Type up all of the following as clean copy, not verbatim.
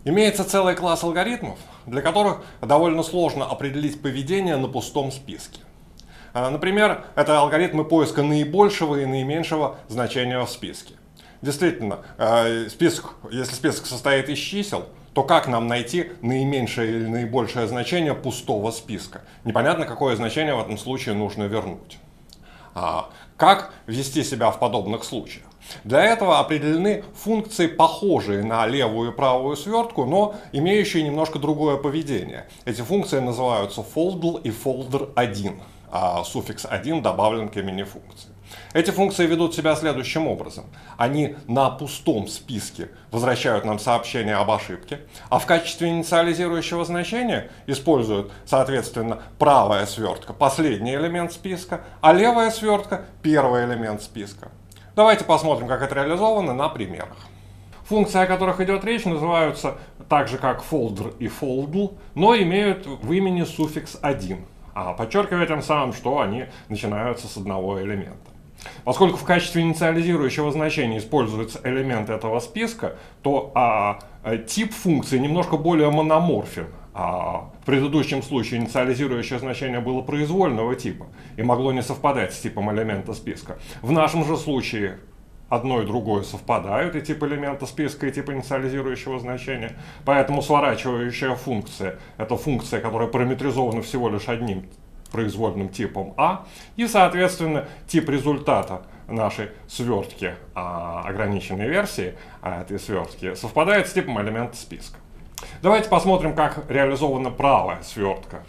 Имеется целый класс алгоритмов, для которых довольно сложно определить поведение на пустом списке. Например, это алгоритмы поиска наибольшего и наименьшего значения в списке. Действительно, если список состоит из чисел, то как нам найти наименьшее или наибольшее значение пустого списка? Непонятно, какое значение в этом случае нужно вернуть. Как вести себя в подобных случаях? Для этого определены функции, похожие на левую и правую свертку, но имеющие немножко другое поведение. Эти функции называются foldl и folder1, а суффикс 1 добавлен к имени функции. Эти функции ведут себя следующим образом. Они на пустом списке возвращают нам сообщение об ошибке, а в качестве инициализирующего значения используют, соответственно, правая свертка – последний элемент списка, а левая свертка – первый элемент списка. Давайте посмотрим, как это реализовано на примерах. Функции, о которых идет речь, называются так же, как folder и foldl, но имеют в имени суффикс 1, подчеркивая тем самым, что они начинаются с одного элемента. Поскольку в качестве инициализирующего значения используется элемент этого списка, то тип функции немножко более мономорфен. В предыдущем случае инициализирующее значение было произвольного типа и могло не совпадать с типом элемента списка. В нашем же случае одно и другое совпадают, и тип элемента списка, и тип инициализирующего значения. Поэтому сворачивающая функция – это функция, которая параметризована всего лишь одним произвольным типом и, соответственно, тип результата нашей свертки, ограниченной версии этой свертки, совпадает с типом элемента списка. Давайте посмотрим, как реализована правая свертка.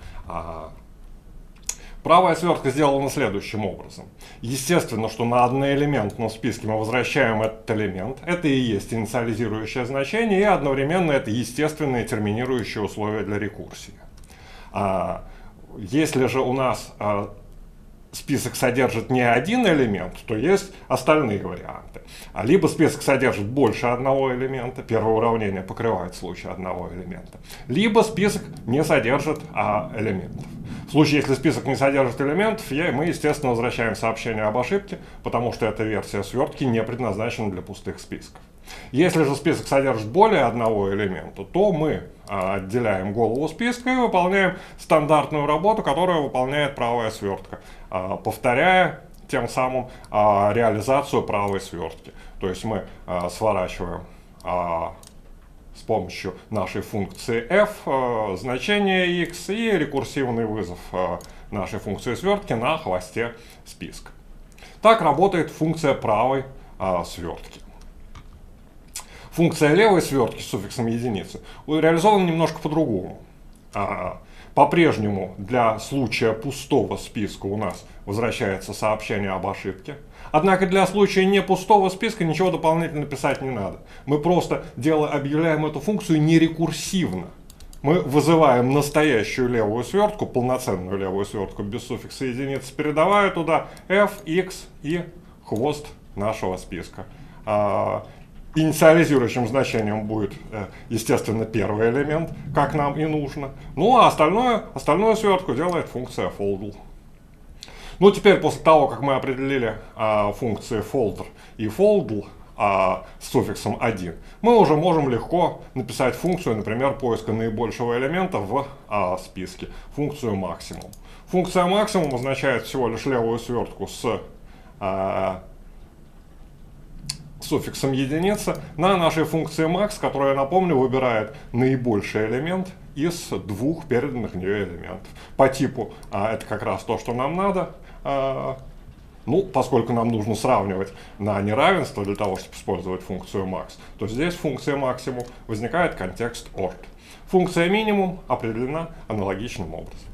Правая свертка сделана следующим образом. Естественно, что на одноэлементном списке мы возвращаем этот элемент. Это и есть инициализирующее значение, и одновременно это естественное терминирующее условие для рекурсии. Если же у нас список содержит не один элемент, то есть остальные варианты. Либо список содержит больше одного элемента, первое уравнение покрывает случай одного элемента, либо список не содержит элементов. В случае, если список не содержит элементов, мы, естественно, возвращаем сообщение об ошибке, потому что эта версия свертки не предназначена для пустых списков. Если же список содержит более одного элемента, то мы отделяем голову списка и выполняем стандартную работу, которую выполняет правая свертка, повторяя тем самым реализацию правой свертки. То есть мы сворачиваем с помощью нашей функции f значение x и рекурсивный вызов нашей функции свертки на хвосте списка. Так работает функция правой свертки. Функция левой свертки с суффиксом единицы реализована немножко по-другому. По-прежнему для случая пустого списка у нас возвращается сообщение об ошибке. Однако для случая не пустого списка ничего дополнительно писать не надо. Мы просто объявляем эту функцию нерекурсивно. Мы вызываем настоящую левую свертку, полноценную левую свертку без суффикса единицы, передавая туда f, x и хвост нашего списка. Инициализирующим значением будет, естественно, первый элемент, как нам и нужно. Ну а остальную свертку делает функция foldl. Ну теперь, после того, как мы определили функции folder и foldl с суффиксом 1, мы уже можем легко написать функцию, например, поиска наибольшего элемента в списке, функцию максимум. Функция максимум означает всего лишь левую свертку с суффиксом единица на нашей функции max, которая, напомню, выбирает наибольший элемент из двух переданных в нее элементов. По типу это как раз то, что нам надо. Поскольку нам нужно сравнивать на неравенство для того, чтобы использовать функцию max, то здесь функция максимум возникает контекст ort. Функция минимум определена аналогичным образом.